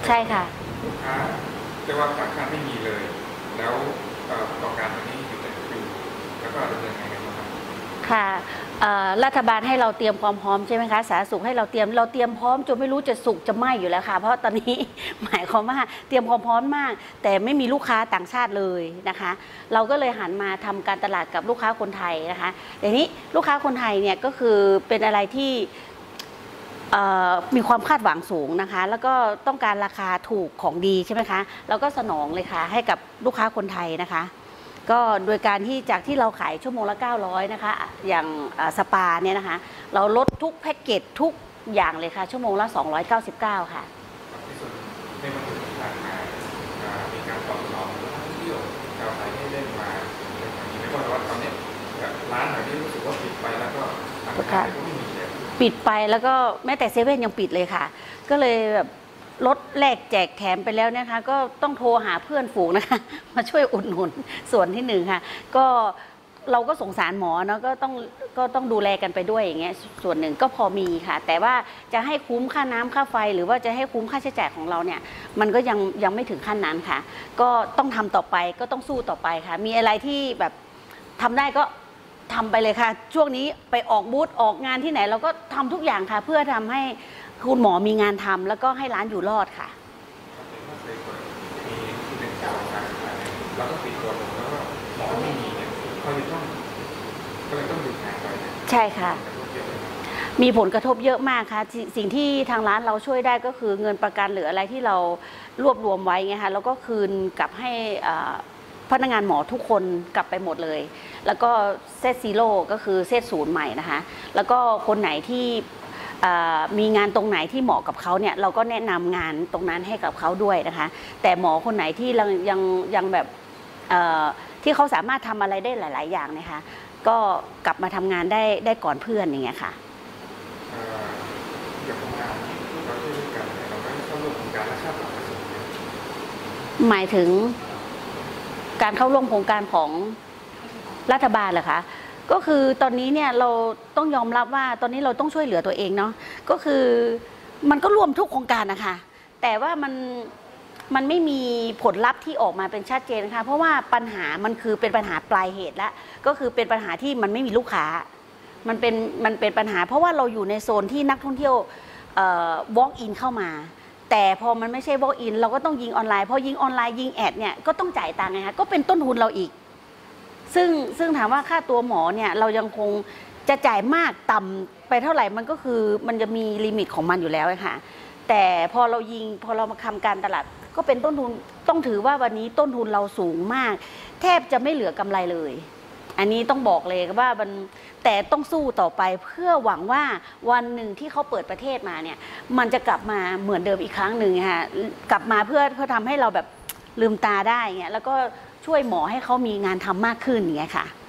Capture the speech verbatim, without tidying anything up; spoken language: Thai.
ใช่ค่ะลูกค้าเรียกว่าต่างชาติไม่มีเลยแล้วประกอบการตรงนี้อยู่แต่อยู่แล้วก็ดำเนินงานกันมาค่ะรัฐบาลให้เราเตรียมความพร้อมใช่ไหมคะสาธารณสุขให้เราเตรียมเราเตรียมพร้อมจนไม่รู้จะสุกจะไหมอยู่แล้วค่ะเพราะตอนนี้หมายความว่าเตรียมความพร้อมมากแต่ไม่มีลูกค้าต่างชาติเลยนะคะเราก็เลยหันมาทำการตลาดกับลูกค้าคนไทยนะคะแต่นี้ลูกค้าคนไทยเนี่ยก็คือเป็นอะไรที่มีความคาดหวังสูงนะคะแล้วก็ต้องการราคาถูกของดีใช่ไหมคะเราก็สนองเลยค่ะให้กับลูกค้าคนไทยนะคะก็โดยการที่จากที่เราขายชั่วโมงละเก้าร้อยนะคะอย่างสปาเนี่ยนะคะเราลดทุกแพ็กเกจทุกอย่างเลยค่ะชั่วโมงละสองร้อยเก้าสิบเก้าค่ะที่สุดในวันที่ผ่านมามีการตอบสนองนักท่องเที่ยวชาวไทยให้เล่นมาเป็นอย่างนี้ไม่ว่าตอนนี้ร้านไหนที่รู้สึกว่าปิดไปแล้วก็ร้านค้าก็ไม่มีเลยปิดไปแล้วก็แม้แต่เซเว่นยังปิดเลยค่ะก็เลยแบบลดแลกแจกแถมไปแล้วนะคะก็ต้องโทรหาเพื่อนฝูงนะคะมาช่วยอุดหนุนส่วนที่หนึ่งค่ะก็เราก็สงสารหมอเนาะก็ต้องก็ต้องดูแลกันไปด้วยอย่างเงี้ยส่วนหนึ่งก็พอมีค่ะแต่ว่าจะให้คุ้มค่าน้ำค่าไฟหรือว่าจะให้คุ้มค่าใช้จ่ายของเราเนี่ยมันก็ยังยังไม่ถึงขั้นนั้นค่ะก็ต้องทำต่อไปก็ต้องสู้ต่อไปค่ะมีอะไรที่แบบทำได้ก็ทำไปเลยค่ะช่วงนี้ไปออกบูธออกงานที่ไหนเราก็ทำทุกอย่างค่ะเพื่อทำให้คุณหมอมีงานทำแล้วก็ให้ร้านอยู่รอดค่ะแล้วก็ปิดตัวลงแล้วก็หมอไม่มีเนี่ยเขาจะต้องก็เลยต้องหยุดงานไปใช่ค่ะมีผลกระทบเยอะมากค่ะสิ่งที่ทางร้านเราช่วยได้ก็คือเงินประกันหรืออะไรที่เรารวบรวมไว้ไงคะแล้วก็คืนกลับให้พนักงานหมอทุกคนกลับไปหมดเลยแล้วก็เซตซีโร่ก็คือเซตศูนย์ใหม่นะคะแล้วก็คนไหนที่มีงานตรงไหนที่เหมาะกับเขาเนี่ยเราก็แนะนำงานตรงนั้นให้กับเขาด้วยนะคะแต่หมอคนไหนที่ยังยังยังแบบที่เขาสามารถทำอะไรได้หลายๆอย่างนะคะก็กลับมาทำงานได้ได้ก่อนเพื่อนอย่างเงี้ยค่ะหมายถึงการเข้าร่วมโครงการของรัฐบาลเหรอคะก็คือตอนนี้เนี่ยเราต้องยอมรับว่าตอนนี้เราต้องช่วยเหลือตัวเองเนาะก็คือมันก็รวมทุกโครงการนะคะแต่ว่ามันมันไม่มีผลลัพธ์ที่ออกมาเป็นชัดเจนนะคะเพราะว่าปัญหามันคือเป็นปัญหาปลายเหตุแล้วก็คือเป็นปัญหาที่มันไม่มีลูกค้ามันเป็นมันเป็นปัญหาเพราะว่าเราอยู่ในโซนที่นักท่องเที่ยว walk in เข้ามาแต่พอมันไม่ใช่ walk in เราก็ต้องยิงออนไลน์พอยิงออนไลน์ยิงแอดเนี่ยก็ต้องจ่ายตังค์ไงคะก็เป็นต้นทุนเราอีกซึ่งซึ่งถามว่าค่าตัวหมอเนี่ยเรายังคงจะจ่ายมากต่ำไปเท่าไหร่มันก็คือมันจะมีลิมิตของมันอยู่แล้วค่ะแต่พอเรายิงพอเรามาทำการตลาดก็เป็นต้นทุนต้องถือว่าวันนี้ต้นทุนเราสูงมากแทบจะไม่เหลือกำไรเลยอันนี้ต้องบอกเลยว่ามันแต่ต้องสู้ต่อไปเพื่อหวังว่าวันหนึ่งที่เขาเปิดประเทศมาเนี่ยมันจะกลับมาเหมือนเดิมอีกครั้งหนึ่งค่ะกลับมาเพื่อเพื่อทำให้เราแบบลืมตาได้เงี้ยแล้วก็ช่วยหมอให้เขามีงานทำมากขึ้นอย่างเงี้ยค่ะ